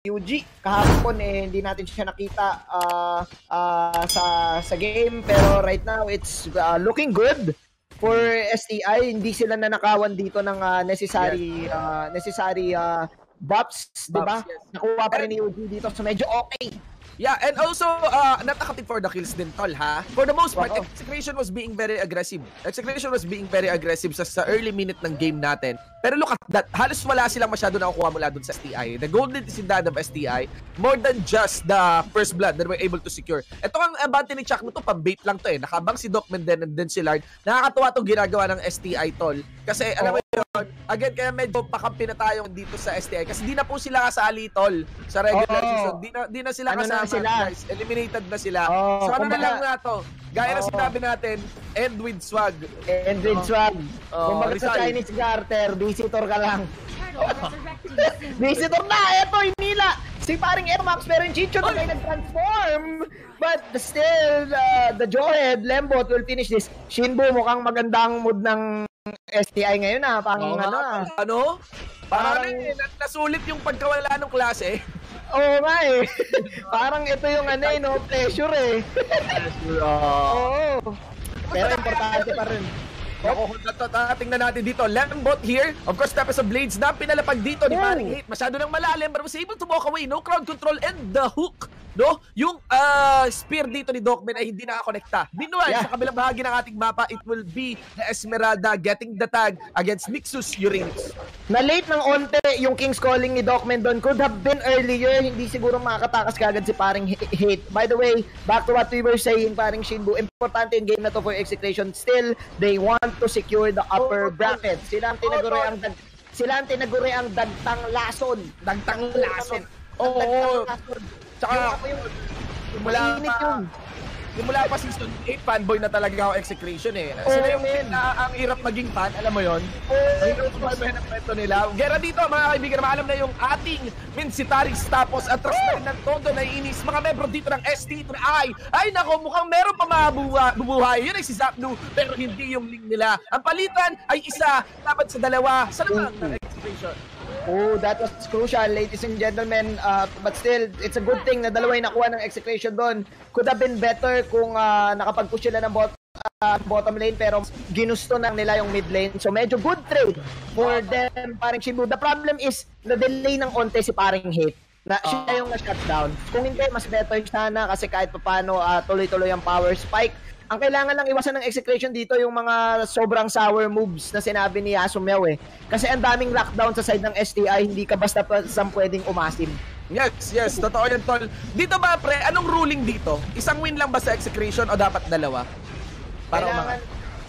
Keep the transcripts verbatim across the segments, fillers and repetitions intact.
U G. Kahapon eh, hindi natin siya nakita uh, uh, sa sa game, pero right now it's uh, looking good for S T I. Hindi sila nanakawan dito ng uh, necessary yes. uh, necessary uh, buffs, di ba? Yes. Nakuha pa rin ni U G dito, so medyo okay. Yeah, and also, uh, not accounting for the kills din, tol, ha? For the most part, wow. Execution was being very aggressive. Execution was being very aggressive sa, sa early minute ng game natin. Pero look at that, halos wala silang masyado nakukuha mula dun sa S T I. The golden disidad of S T I, more than just the first blood that we're able to secure. Ito ang abante ni Chuck mo to, pang-bait lang to eh. Nakabang si Docman din and then si Lard. Nakakatuwa itong ginagawa ng S T I, tol. Kasi, alam mo yun, again, kaya medyo pakampi na tayo dito sa S T I. Kasi di na po sila kasali, tol, sa regular oh. season. Di na, di na sila ano kasama. Sila? Guys, eliminated na sila. Oh, so ano na lang nga to? Gaya oh. na sinabi natin, end with swag. End with oh. swag. Oh, kung baga sa Chinese garter, visitor ka lang. Visitor na! Eto, hinila! Si paring Airmax pero yung Chicho na kayo nag-transform. But still, uh, the Jawhead, Lembot will finish this. Shinbu, mukhang magandang mood ng S T I ngayon ah. Pang oh, ano ah. Ano? Parang, Parang eh, nasulit yung pagkawala ng klase. Oo nga eh. Parang ito yung ano eh, no? Pleasure eh. Pleasure, oo. Oh. Pero importante pa rin. Ako, tingnan natin dito. Lembot here. Of course, tapos sa Blades na pinalapag dito ni Paring Hate. Masyado nang malalim, but was able to walk away. No crowd control and the hook. No? Yung uh, spear dito ni Docman ay hindi nakakonekta. Meanwhile, yeah. sa kabilang bahagi ng ating mapa, it will be the Esmeralda getting the tag against Mixus Uranus. Na-late ng onte yung King's Calling ni Docman doon. Could have been earlier. Hindi siguro makakatakas kagad si Paring Hate. By the way, back to what we were saying, Paring Shinbu, importante yung game na to for Execration. Still, they want to secure the upper bracket. Sila ang tinaguri ang dag sila ang tinaguri ang dagtang lason. Dagtang lason. Oo. Tsaka yung mula pa, yung mula pa season eight, fanboy na talaga ako Execration eh. Sila yung na, ang hirap maging fan, alam mo yon? Ang hirap maging fan ng nila. Gera dito mga kaibigan, maalam na yung ating Minsitaris tapos atras na rin ng Tondo na iinis. Mga membro dito ng S T I. Ay nako, mukhang meron pa mabubuhay. Yun ay si Zapnu, pero hindi yung link nila. Ang palitan ay isa, dapat sa dalawa, sa lamang ng Execration. Oh, that was crucial, ladies and gentlemen. Uh, but still, it's a good thing na dalawa yung nakuha ng Execration doon. Could have been better kung uh, nakapag-push sila ng bot uh, bottom lane, pero ginusto na nila yung mid lane. So medyo good trade for them, Paring Shinbu. The problem is, na-delay ng onte si Paring Hate. Na, uh, siya yung na-shutdown. Kung hindi, mas better sana kasi kahit paano uh, tuloy-tuloy ang power spike. Ang kailangan lang iwasan ng Execration dito yung mga sobrang sour moves na sinabi ni Yasumew eh. Kasi ang daming lockdown sa side ng S T I, hindi ka basta-basta pwedeng umasim. Yes, yes, totoo yan, tol. Dito ba, pre, anong ruling dito? Isang win lang ba sa Execration o dapat dalawa? Para kailangan,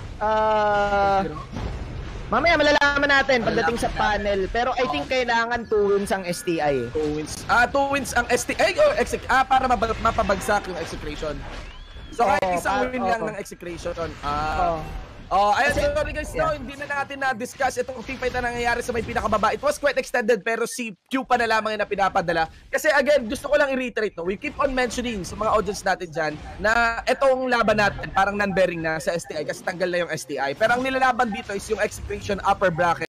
uh, mamaya malalaman natin pagdating sa panel. Pero I think kailangan two wins ang S T I eh. Two wins. Ah, two wins ang S T I o Exec ah, para mapabagsak yung Execration. So kahit oh, isang win oh, lang oh. ng Execration. Ah. Oh. Oh, ayun, so, sorry guys, yeah. no, hindi na natin na-discuss itong team fight na nangyayari sa may pinakababa. It was quite extended pero si Q pa na lamang yung pinapadala. Kasi again, gusto ko lang i-reiterate, no? We keep on mentioning sa mga audience natin dyan na itong laban natin parang non-bearing na sa S T I kasi tanggal na yung S T I. Pero ang nilalaban dito is yung Execration upper bracket,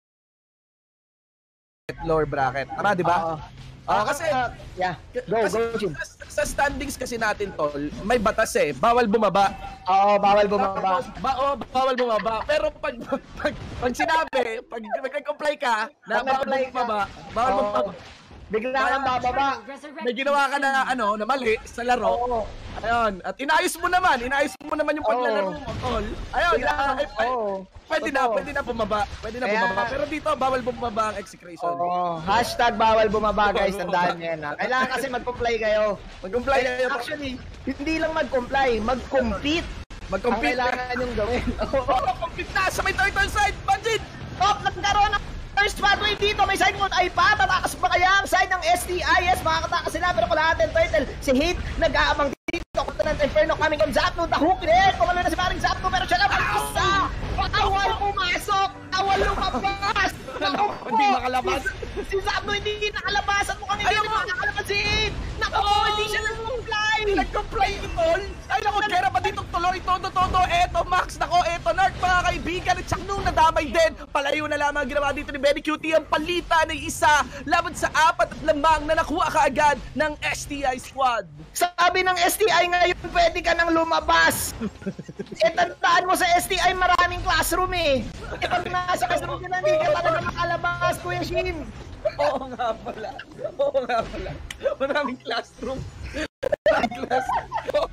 lower bracket. Tama, di ba? Uh, Oh, kasi uh, yeah. Go, kasi go, Jim. Sa, sa standings kasi natin, tol, may batas eh. Bawal bumaba. Oo, bawal bumaba. Ba oh, bawal bumaba. Pero pag pag, pag sinabi, pag nag-comply ka, na bawal bumaba, bawal oh. bumaba. Bigla kang bababa. May ginawa ka na ano, na mali sa laro. Oo. Ayun, at inayos mo naman, inayos mo naman yung paglalaro mo, tol. Ayun, uh, ay, ay, pwede na, pwede na bumaba. Pwede na Kaya, bumaba. Pero dito, bawal bumaba ang Execration. Oo. Hashtag bawal bumaba, guys. Tandaan nyo yan, ha. Kailangan kasi mag-comply kayo. Mag-comply kayo. Actually, hindi lang mag-comply, mag-compete. Mag-compete. Ang kailangan yung gawin. Oo, compete na sa may turtle side. Budget! Oh, nagkaroon ng first pathway dito. May side mode ay pa. Tatakas pa kaya ang side ng S T I? Yes, makakatakas sila. Pero kung lahat ng turtle, si Hate nag-aabang dito. Kunta ng Inferno coming on Zapnu. The hook rin. Pumalo na si Paring Zapnu. Pero siya lang mag-isa. Awal pumasok. Awal lumabas. Hindi makalabas. Si Zapnu hindi nakalabas. At mukhang hindi nakalabas si Hate. Naku, hindi siya nag-comply. Hindi nag-comply tol. Ay naku, kera pa dito tuloy. Todo-todo. Eto Max. Nako, eto Narc mga kaibigan. At syak nung nadamay din. Palayo na lamang ginawa dito ni Bennycutie. Ang palitan ay isa laban sa apat at lamang na nakuha kaagad ng S T I squad. Sabi ng S T I ngayon, pwede ka nang lumabas. E tandaan mo sa S T I, maraming classroom eh. E pag nasa classroom ka na, hindi ka talaga makalabas, Kuya Shin. Oo nga pala. Oo nga pala. Maraming classroom. Maraming classroom.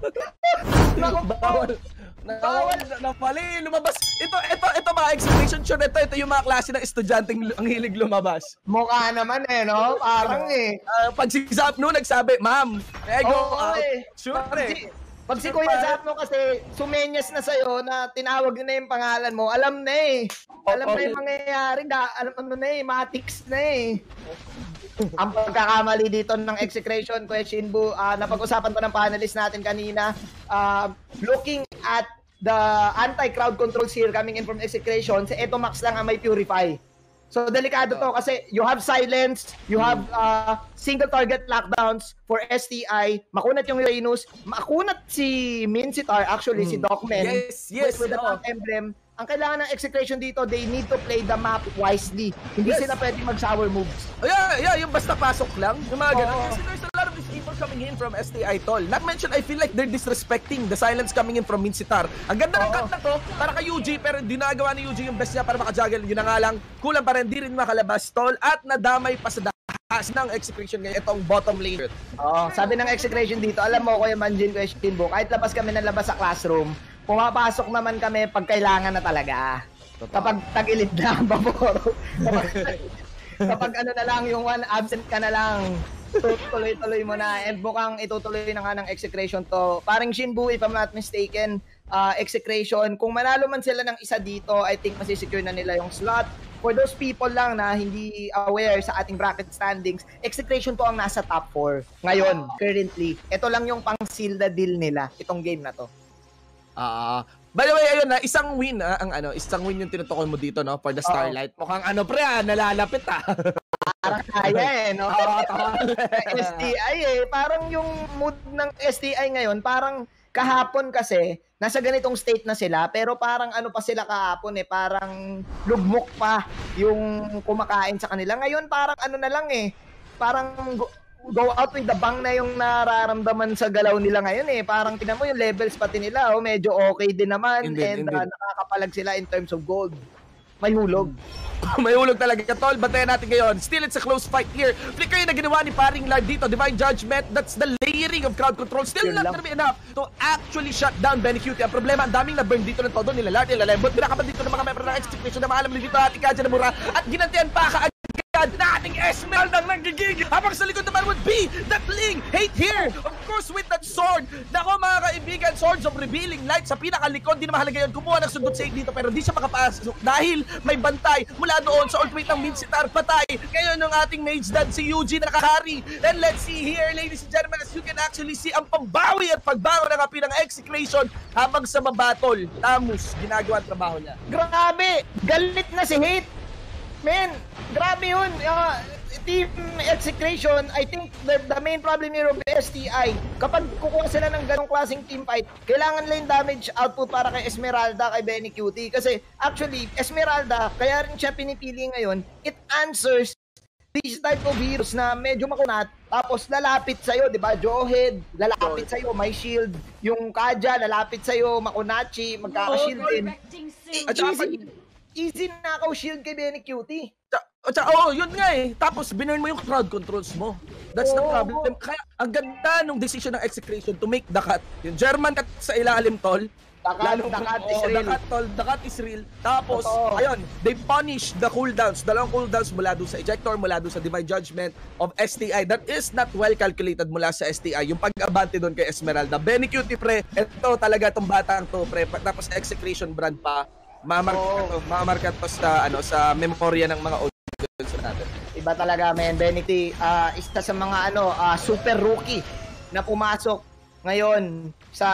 Naku, bawal. Bawal na pala eh. Lumabas. Ito, ito, ito mga exhibition show na ito. Ito yung mga klase ng estudyanteng ang hilig lumabas. Mukha naman eh, no? Parang eh. Uh, pag si Zapno nagsabi, ma'am, may I go Oo, out? eh. Sure eh. Pag si Kuya Zapno kasi sumenyas na sa'yo na tinawag na yung pangalan mo, alam na eh. Alam na yung mangyayari, alam ano na eh, matics na eh. Ang pagkakamali dito ng execration, Kuya Shinbu, uh, napag-usapan pa ng panelist natin kanina, uh, looking at the anti-crowd controls here coming in from execration, si Eto Max lang ang may purify. So, delikado to kasi you have silence, you have uh, single target lockdowns for S T I, makunat yung Uranus, makunat si Mincitar, actually mm. si Docman, yes, yes, with, with the oh. top emblem. Ang kailangan ng execration dito, they need to play the map wisely. Hindi yes. sila pwedeng mag-sour moves. Oh, yeah, yeah, yung basta pasok lang, yung mga ganun. Oh. Kasi there's a lot of these people coming in from S T I, tol. Not mentioned, I feel like they're disrespecting the silence coming in from Mincitar. Ang ganda ng oh. cut na to, para kay U G, pero hindi nagawa ni U G yung best niya para makajuggle. Yun na nga lang, kulang pa rin, di rin makalabas, tol. At nadamay pa sa dahas ng execution ngayon, itong bottom lane. Oh, sabi ng execution dito, alam mo ko yung Manjin question book, kahit labas kami ng labas sa classroom, pumapasok naman kami pag kailangan na talaga. Totoo. Kapag tagilid na ang baboro. Kapag, kapag ano na lang, yung one absent ka na lang, tuloy-tuloy mo na. And mukhang itutuloy na nga ng execration to. Parang Shinbu, if I'm not mistaken, uh, execration. Kung manalo man sila ng isa dito, I think masisecure na nila yung slot. For those people lang na hindi aware sa ating bracket standings, execration to ang nasa top four. Ngayon, currently. Ito lang yung pang-seal the deal nila, itong game na to. Ah, uh, by the way, ayun na, isang win ah, ang ano, isang win yung tinutukoy mo dito, no, for the Starlight. Uh, Mukhang ano pre, ah, nalalapit ah. Parang kaya eh, no? S T I eh, parang yung mood ng S T I ngayon, parang kahapon kasi nasa ganitong state na sila, pero parang ano pa sila kahapon eh, parang lugmok pa yung kumakain sa kanila. Ngayon parang ano na lang eh, parang go out with the bang na yung nararamdaman sa galaw nila ngayon eh. Parang tinan mo yung levels pati nila, oh, medyo okay din naman. Indeed, and uh, nakakapalag sila in terms of gold. May hulog. May hulog talaga, tol. Bantayan natin ngayon. Still, it's a close fight here. Flicker yung na ginawa ni Paring Lard dito. Divine Judgment. That's the layering of crowd control. Still Still not gonna be enough to actually shut down Bennycutie. Ang problema, ang daming na-burn dito ng todo. Nila Lard, nila Lembot. Binakapan dito ng mga member ng execution na maalam dito at Ikaja na Mura. At ginantian pa kaagad na ating Esmeralda ang nagigig habang sa likod naman would be that Ling hate here, of course with that sword. Nako mga kaibigan, Swords of Revealing Light sa pinakalikod, di na mahalaga yun, kumuha ng sundot save dito pero di siya makapasok dahil may bantay mula doon sa ultimate ng Mincitar, patay ngayon yung ating mage dad si Yuji na nakakari. Then let's see here ladies and gentlemen, as you can actually see ang pambawi at pagbago ng api ng execution habang sa mabatol. Tamus, ginagawa ang trabaho niya. Grabe, galit na si Hate. Man, grabe yun. Uh, team execution, I think the, the main problem here of S T I, kapag kukuha sila ng ganong klaseng team fight, kailangan lang damage output para kay Esmeralda, kay Bennycutie. Kasi actually, Esmeralda, kaya rin siya pinipili ngayon, it answers these type of heroes na medyo makunat, tapos lalapit sa'yo, di ba? Jawhead, lalapit sa'yo, may shield. Yung Kaja, lalapit sa'yo, Makunachi, magkaka-shield din. At easy. Easy nakaw shield kay Bennycutie. Tsaka, oh, yun nga eh. Tapos, binurn mo yung crowd controls mo. That's oh, the problem. Kaya, ang ganda nung decision ng execution to make the cut. Yung German cut sa ilalim, tol. Dakat, dakat is oh, real. Dakat, tol. Dakat is real. Tapos, oh. ayun, they punish the cooldowns. Dalawang cooldowns mula doon sa Ejector, mula doon sa Divine Judgment of S T I. That is not well calculated mula sa S T I. Yung pag-abante doon kay Esmeralda. Bennycutie, pre. Ito talaga itong batang to, pre. Tapos, execution brand pa. Mamarka oh. to, mamarka to sa ano sa memorya ng mga audience natin. Iba talaga, man. Bennycutie, uh, isa sa mga ano uh, super rookie na pumasok ngayon sa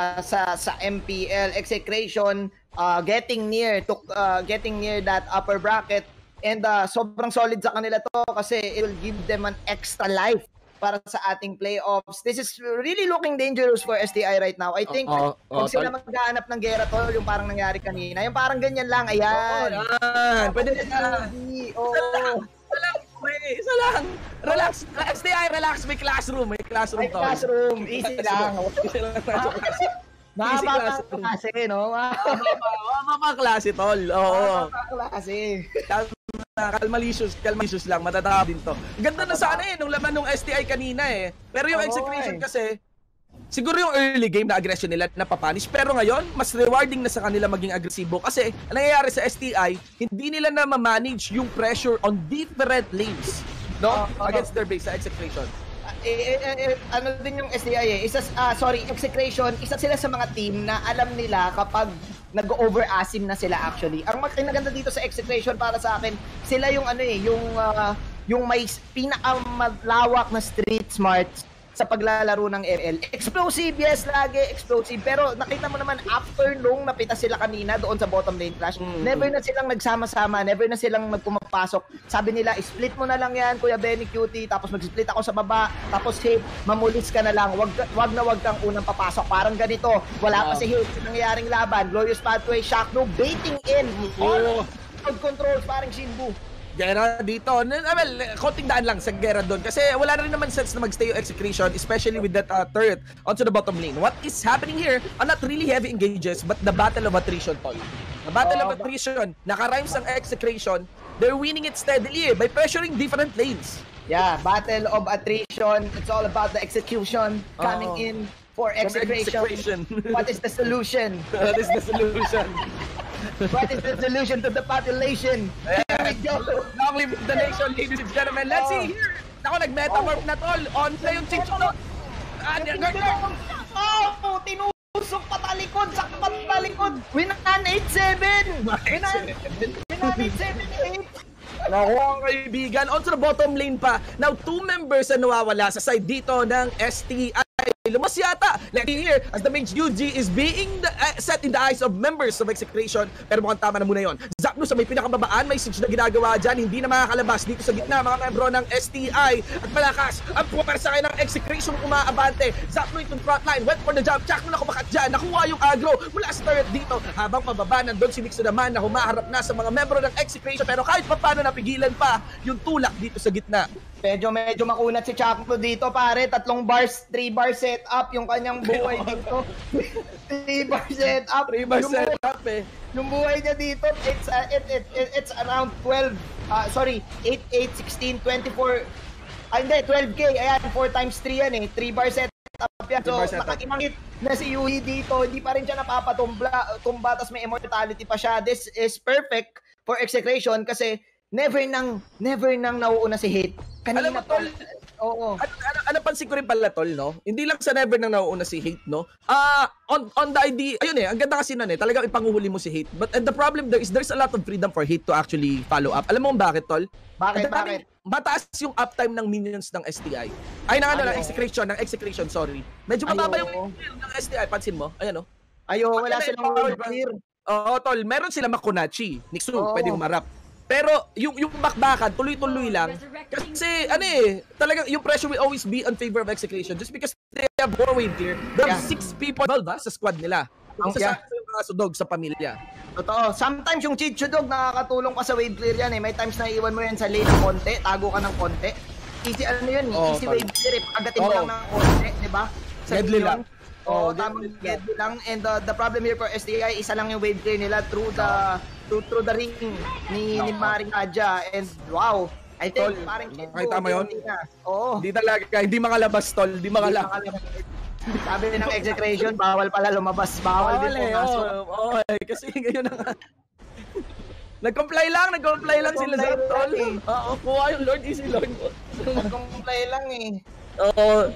sa sa M P L execution, uh, getting near to uh, getting near that upper bracket, and uh, sobrang solid sa kanila to kasi it will give them an extra life para sa ating playoffs. This is really looking dangerous for S T I right now. I think oh, oh, kung sila maghahanap ng gera tol, yung parang nangyari kanina, yung parang ganyan lang, ayan. Oh, yan. Pwede na. Oo. Isa lang, may isa lang. Relax. S T I, relax. May classroom. May classroom May classroom. Easy lang. Easy lang tayo klase. Mahaba pa klase, no? Mahaba pa klase, tol. Oo. Mahaba pa klase. Kalmalicious, kalmalicious lang. Matataka din to. Ganda na sana eh, nung laman nung S T I kanina eh. Pero yung execution kasi, siguro yung early game na aggression nila napapanish. Pero ngayon, mas rewarding na sa kanila maging agresibo. Kasi, ang nangyayari sa S T I, hindi nila na ma-manage yung pressure on different lanes. No? Against their base sa execution. Eh, eh, eh, ano din yung S D I eh. Isa, uh, sorry, execration, isa sila sa mga team na alam nila kapag nag-over-asim na sila actually. Ang maganda dito sa execration para sa akin, sila yung ano eh, yung uh, yung may pinakamalawak na street smarts sa paglalaro ng M L. Explosive, yes, lagi explosive. Pero nakita mo naman after nung napita sila kanina doon sa bottom lane clash, mm-hmm. never na silang nagsama-sama, never na silang magpumapasok. Sabi nila, split mo na lang yan, Kuya Benny Cutie, tapos mag-split ako sa baba, tapos Hate, mamulis ka na lang. Wag, wag na wag kang unang papasok. Parang ganito, wala pa si Hate sa nangyayaring laban. Glorious Pathway, Shock, no, baiting in. All oh. controls, parang Shinbu. Gera dito. Well, konting daan lang sa Gera doon. Kasi wala na rin naman sense na magstay yung execution, especially with that uh, turret onto the bottom lane. What is happening here are not really heavy engages, but the battle of attrition, tol. The battle oh, of attrition, naka-rhymes ang execution, they're winning it steadily eh, by pressuring different lanes. Yeah, battle of attrition. It's all about the execution coming oh. in for execution. What is the solution? What is the solution? What is the solution to the population? Here we go. Long live the nation, ladies and gentlemen. Let's oh. see here. Ako, nag-metamorph oh. na tol. On na yung Chicho. Ah, oh, tinusok patalikod, sakpat talikod. Winan eight seven. Winan eight seven eight. Naku, ang kaibigan. On to the bottom lane pa. Now, two members na nawawala sa side dito ng S T I. Lumas yata. Like here, as the mage U G is being the, uh, set in the eyes of members of execution. Pero mukhang tama na muna yun. Zapno sa may pinakababaan, may siege na ginagawa dyan. Hindi na makakalabas dito sa gitna, mga membro ng S T I. At malakas, ang pumaparsakay ng execution umaabante. Zapno itong frontline, went for the jump. Check mo na kumakat dyan. Nakuha yung aggro mula sa turret dito. Habang pababa, nandun si Mixo naman na humaharap na sa mga membro ng execution. Pero kahit pa paano napigilan pa yung tulak dito sa gitna. Medyo medyo makunat si Chakmo dito pare, tatlong bars, three bar setup yung kanyang buhay dito. three bar setup, three bar setup eh. Yung buhay niya dito, it's uh, it, it, it it's around twelve, uh, sorry, eight, eight, sixteen, twenty-four. Ah, hindi, twelve K. Ayan, four times three yan eh. three bar setup yan. So, nakakimangit na si Yui dito, hindi pa rin siya napapatumbla, tumba, tas may immortality pa siya. This is perfect for execution kasi never nang never nang nauuna si Hate. Kanina alam mo, tol, oo. Ano, ano, ano pansin ko rin pala, tol, no? Hindi lang sa never nang nauuna si Hate, no? Ah, uh, on on the idea, ayun eh, ang ganda kasi nun eh, talagang ipanguhuli mo si Hate. But and the problem there is there's a lot of freedom for Hate to actually follow up. Alam mo kung bakit, tol? Bakit, bakit? Mataas yung uptime ng minions ng S T I. Ay, ng ano, ng execution, ng execution, sorry. Medyo mataba yung ng S T I, pansin mo? Ayan, no? Ayo, wala silang world clear. Oo, tol, meron silang Makunachi. Nixu, oh. Pwede humarap. Pero yung yung bakbakan tuloy-tuloy lang kasi ano eh talagang yung pressure will always be on favor of execution just because they have more wave here. They have yeah. six people ba sa squad nila. Ang yeah. sa yung mga sudog sa pamilya. Totoo. Sometimes yung Chicho Dog nakakatulong pa sa wave clear yan eh. May times na iwan mo yan sa lane ng konti, tago ka ng konti. Easy ano yun eh. Oh, easy wave clear eh. Pagdating mo oh. lang ng konti, 'di ba? Deadly lang. Oo, oh, tamang deadly lang. And uh, the problem here for S T I, isa lang yung wave clear nila through the through, through the ring ni, ni Maring Adja. And wow, I think tol, parang ay, tama yun? Oo. Hindi talaga, hindi makalabas, tol. Hindi makalabas. Sabi ng execution, bawal pala lumabas. Bawal, bawal din eh, pumasok. Oo, oh, oh, kasi ngayon na nga. Nag-comply lang, nag-comply lang sila sa tol. Oo, kuha yung Lord, easy Lord. Nag-comply lang eh. Oo.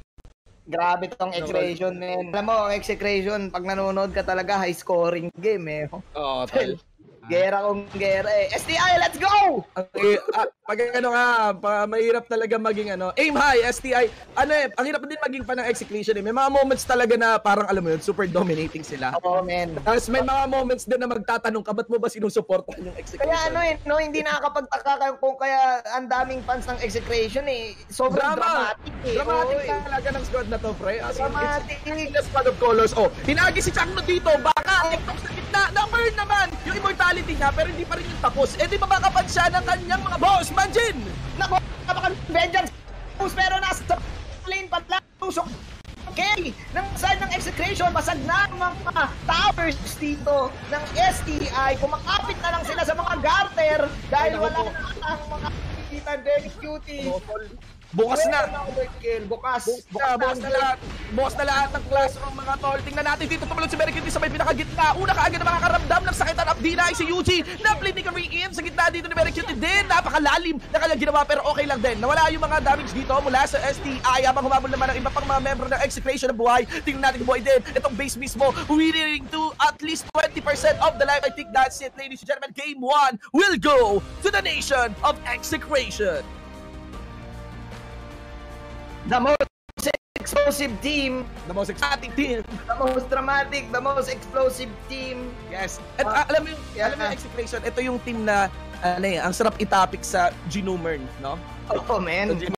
Grabe tong execution, man. Alam mo, ang execution, pag nanonood ka talaga, high-scoring game eh. Oo, tol. Gera kong gera eh. S T I, let's go! Okay, ah, pag ano nga, pa, mahirap talaga maging ano, aim high, S T I, ano eh, ang hirap din maging pa ng execution eh. May mga moments talaga na parang alam mo yun, super dominating sila. Oo, oh, man. Tapos may mga moments din na magtatanong ka, ba't mo ba sinusuportahan yung execution? Kaya ano eh, no, hindi nakakapagtaka kung kaya ang daming fans ng execution eh. Sobrang Drama. dramatic eh. Dramatic oh, talaga ng squad na to, pre. As in, dramatic. it's the squad of colors. Oh, hinagi si Changno dito, baka TikTok sa gitna, number naman yung immortality niya, pero hindi pa rin yung tapos. Eh di ba makapan siya ng kanyang mga boss, Manjin? Nako, kapakan vengeance. Pero nasa lane pa lang. Tusok. Okay, ng side ng execution, basag na ang mga towers dito ng S T I. Kumakapit na lang sila sa mga garter dahil wala na ang mga kitan. Very cutie. Bukas na. Bukas. Bukas na, bukas na lahat. Bukas na lahat ng classroom, mga tol. Tingnan natin dito tumalon si Mercury sa may pinakagitna. Una kaagad na makakaramdam ng sakit at abdina ay si Yuji. Na-play ni Curry in sa gitna dito ni Mercury din. Napakalalim na kanyang ginawa pero okay lang din. Nawala yung mga damage dito mula sa S T I. Habang humabol naman ang iba pang mga membro ng execration ng buhay. Tingnan natin yung buhay din. Itong base mismo, winning to at least twenty percent of the life. I think that's it, ladies and gentlemen. Game one will go to the nation of execration. The most explosive team. The most exciting team. The most dramatic, the most explosive team. Yes. At uh, alam mo yung, yeah. alam mo yung execution, ito yung team na, ano eh, ang sarap itapik sa Genumern, no? Oh, man.